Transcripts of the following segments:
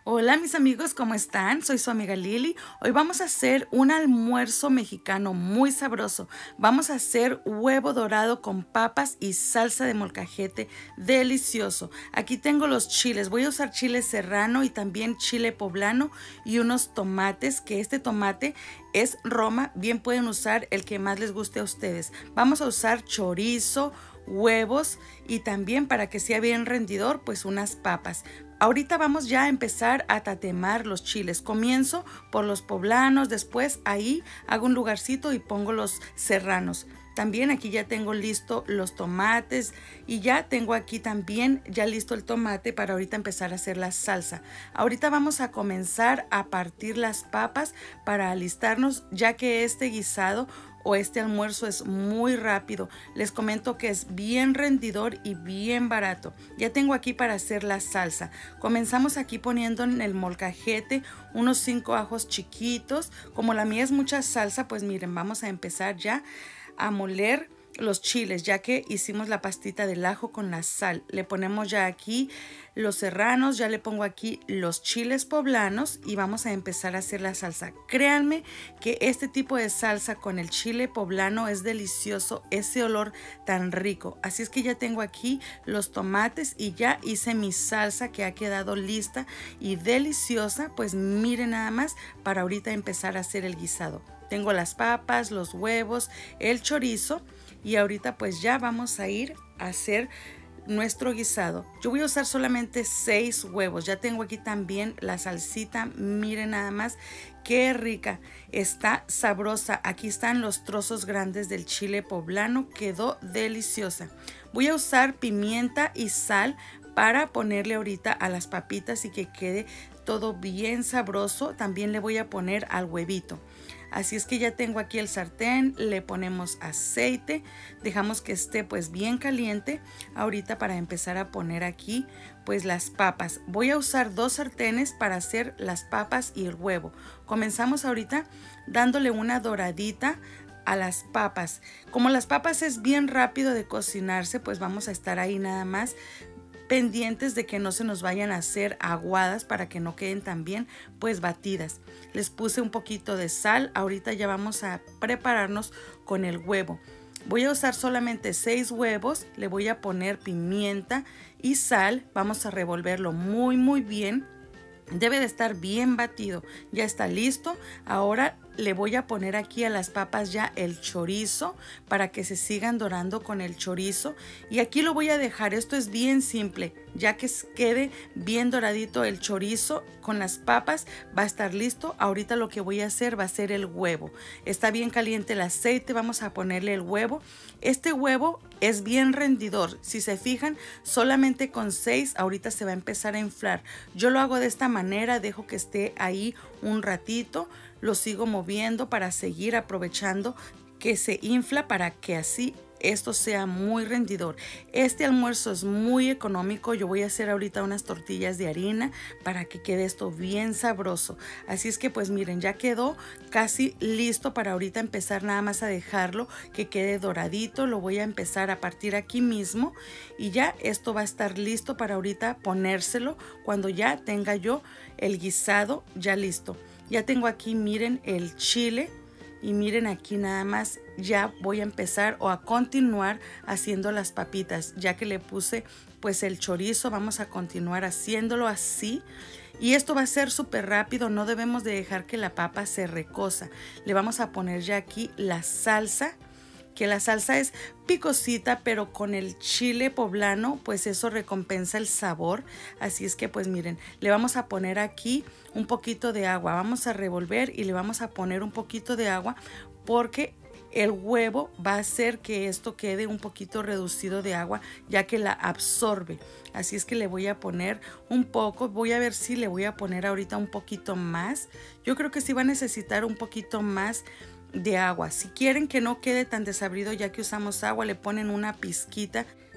Hola mis amigos, ¿cómo están? Soy su amiga Lili. Hoy vamos a hacer un almuerzo mexicano muy sabroso. Vamos a hacer huevo dorado con papas y salsa de molcajete delicioso. Aquí tengo los chiles. Voy a usar chile serrano y también chile poblano y unos tomates, que este tomate es Roma. Bien pueden usar el que más les guste a ustedes. Vamos a usar chorizo, huevos y también, para que sea bien rendidor, pues unas papas. Ahorita vamos ya a empezar a tatemar los chiles. Comienzo por los poblanos, después ahí hago un lugarcito y pongo los serranos. También aquí ya tengo listo los tomates y ya tengo aquí también ya listo el tomate para ahorita empezar a hacer la salsa. Ahorita vamos a comenzar a partir las papas para alistarnos, ya que este guisado o este almuerzo es muy rápido. Les comento que es bien rendidor y bien barato. Ya tengo aquí para hacer la salsa. Comenzamos aquí poniendo en el molcajete unos 5 ajos chiquitos. Como la mía es mucha salsa, pues miren, vamos a empezar ya a moler los chiles, ya que hicimos la pastita del ajo con la sal. Le ponemos ya aquí los serranos, ya le pongo aquí los chiles poblanos y vamos a empezar a hacer la salsa. Créanme que este tipo de salsa con el chile poblano es delicioso, ese olor tan rico. Así es que ya tengo aquí los tomates y ya hice mi salsa, que ha quedado lista y deliciosa. Pues miren nada más, para ahorita empezar a hacer el guisado. Tengo las papas, los huevos, el chorizo y ahorita pues ya vamos a ir a hacer nuestro guisado. Yo voy a usar solamente 6 huevos. Ya tengo aquí también la salsita. Miren nada más qué rica, está sabrosa. Aquí están los trozos grandes del chile poblano, quedó deliciosa. Voy a usar pimienta y sal para ponerle ahorita a las papitas y que quede todo bien sabroso. También le voy a poner al huevito. Así es que ya tengo aquí el sartén, le ponemos aceite, dejamos que esté pues bien caliente ahorita para empezar a poner aquí pues las papas. Voy a usar 2 sartenes para hacer las papas y el huevo. Comenzamos ahorita dándole una doradita a las papas. Como las papas es bien rápido de cocinarse, pues vamos a estar ahí nada más pendientes de que no se nos vayan a hacer aguadas, para que no queden tan bien pues batidas. Les puse un poquito de sal. Ahorita ya vamos a prepararnos con el huevo. Voy a usar solamente 6 huevos, le voy a poner pimienta y sal. Vamos a revolverlo muy bien. Debe de estar bien batido. Ya está listo. Ahora le voy a poner aquí a las papas ya el chorizo para que se sigan dorando con el chorizo. Y aquí lo voy a dejar. Esto es bien simple. Ya que quede bien doradito el chorizo con las papas, va a estar listo. Ahorita lo que voy a hacer va a ser el huevo. Está bien caliente el aceite. Vamos a ponerle el huevo. Este huevo es bien rendidor. Si se fijan, solamente con 6 ahorita se va a empezar a inflar. Yo lo hago de esta manera. Dejo que esté ahí un ratito. Lo sigo moviendo para seguir aprovechando que se infla, para que así esto sea muy rendidor. Este almuerzo es muy económico. Yo voy a hacer ahorita unas tortillas de harina para que quede esto bien sabroso. Así es que pues miren, ya quedó casi listo para ahorita empezar nada más a dejarlo que quede doradito. Lo voy a empezar a partir aquí mismo y ya esto va a estar listo para ahorita ponérselo cuando ya tenga yo el guisado ya listo. Ya tengo aquí, miren, el chile y miren aquí nada más. Ya voy a empezar o a continuar haciendo las papitas. Ya que le puse pues el chorizo, vamos a continuar haciéndolo así. Y esto va a ser súper rápido, no debemos de dejar que la papa se recosa. Le vamos a poner ya aquí la salsa, que la salsa es picosita, pero con el chile poblano pues eso recompensa el sabor. Así es que pues miren, le vamos a poner aquí un poquito de agua. Vamos a revolver y le vamos a poner un poquito de agua porque el huevo va a hacer que esto quede un poquito reducido de agua, ya que la absorbe. Así es que le voy a poner un poco. Voy a ver si le voy a poner ahorita un poquito más. Yo creo que sí va a necesitar un poquito más de agua. Si quieren que no quede tan desabrido, ya que usamos agua, le ponen una pizquita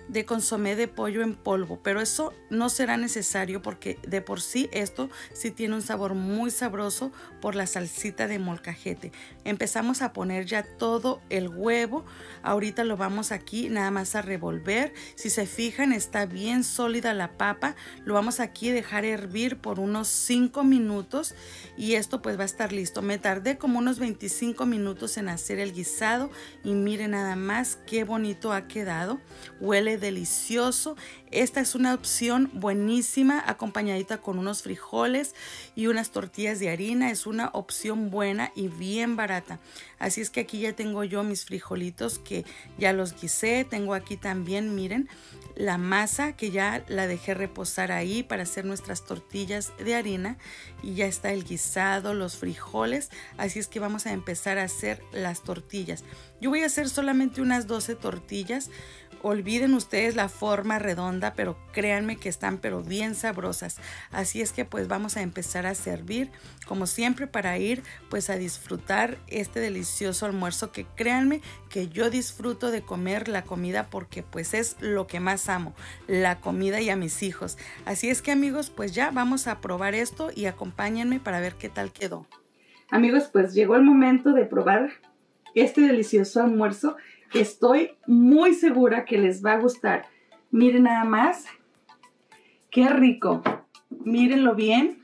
de consomé de pollo en polvo, pero eso no será necesario porque de por sí esto sí tiene un sabor muy sabroso por la salsita de molcajete. Empezamos a poner ya todo el huevo. Ahorita lo vamos aquí nada más a revolver. Si se fijan, está bien sólida la papa. Lo vamos aquí a dejar hervir por unos 5 minutos y esto pues va a estar listo. Me tardé como unos 25 minutos en hacer el guisado y miren nada más qué bonito ha quedado. Huele delicioso. Esta es una opción buenísima acompañadita con unos frijoles y unas tortillas de harina. Es una opción buena y bien barata. Así es que aquí ya tengo yo mis frijolitos que ya los guisé. Tengo aquí también, miren, la masa que ya la dejé reposar ahí para hacer nuestras tortillas de harina. Y ya está el guisado, los frijoles. Así es que vamos a empezar a hacer las tortillas. Yo voy a hacer solamente unas 12 tortillas. Olviden ustedes la forma redonda, pero créanme que están pero bien sabrosas. Así es que pues vamos a empezar a servir como siempre para ir pues a disfrutar este delicioso almuerzo que créanme que yo disfruto de comer la comida porque pues es lo que más amo, la comida y a mis hijos. Así es que amigos, pues ya vamos a probar esto y acompáñenme para ver qué tal quedó. Amigos, pues llegó el momento de probar este delicioso almuerzo que estoy muy segura que les va a gustar. Miren nada más. ¡Qué rico! Mírenlo bien.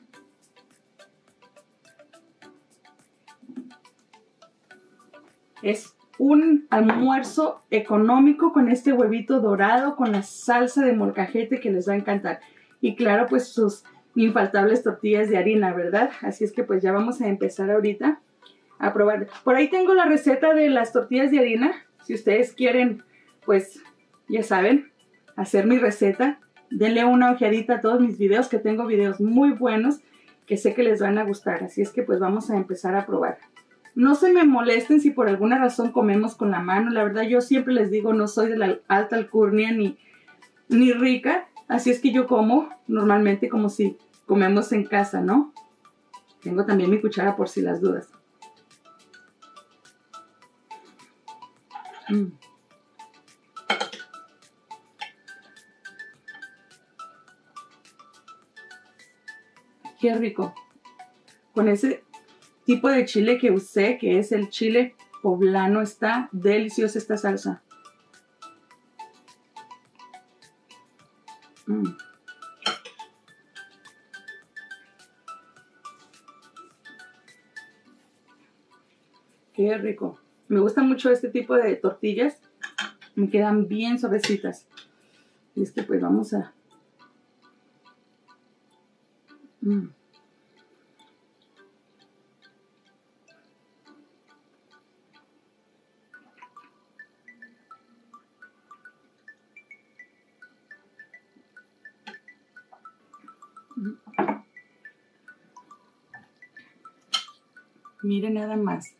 Es un almuerzo económico con este huevito dorado, con la salsa de molcajete que les va a encantar. Y claro, pues sus infaltables tortillas de harina, ¿verdad? Así es que pues ya vamos a empezar ahorita a probar. Por ahí tengo la receta de las tortillas de harina. Si ustedes quieren, pues ya saben, hacer mi receta, denle una ojeadita a todos mis videos, que tengo videos muy buenos que sé que les van a gustar. Así es que pues vamos a empezar a probar. No se me molesten si por alguna razón comemos con la mano. La verdad yo siempre les digo, no soy de la alta alcurnia ni rica. Así es que yo como normalmente como si comemos en casa, ¿no? Tengo también mi cuchara por si las dudas. Qué rico. Con ese tipo de chile que usé, que es el chile poblano, está deliciosa esta salsa. Qué rico. Me gusta mucho este tipo de tortillas. Me quedan bien suavecitas. Y es que pues vamos a... Miren nada más.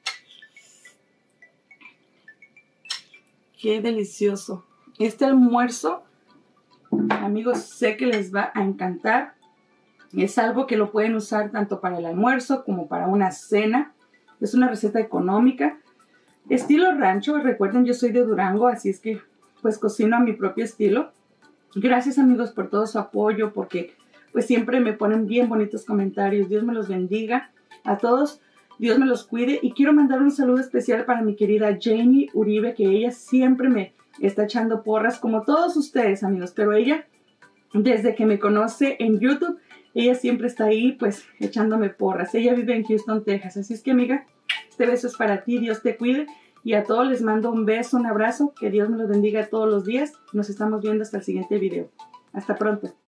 Qué delicioso. Este almuerzo, amigos, sé que les va a encantar. Es algo que lo pueden usar tanto para el almuerzo como para una cena. Es una receta económica. Estilo rancho. Recuerden, yo soy de Durango, así es que pues cocino a mi propio estilo. Gracias amigos por todo su apoyo, porque pues siempre me ponen bien bonitos comentarios. Dios me los bendiga a todos. Dios me los cuide. Y quiero mandar un saludo especial para mi querida Jamie Uribe, que ella siempre me está echando porras, como todos ustedes, amigos. Pero ella, desde que me conoce en YouTube, ella siempre está ahí, pues, echándome porras. Ella vive en Houston, Texas. Así es que, amiga, este beso es para ti. Dios te cuide. Y a todos les mando un beso, un abrazo. Que Dios me los bendiga todos los días. Nos estamos viendo hasta el siguiente video. Hasta pronto.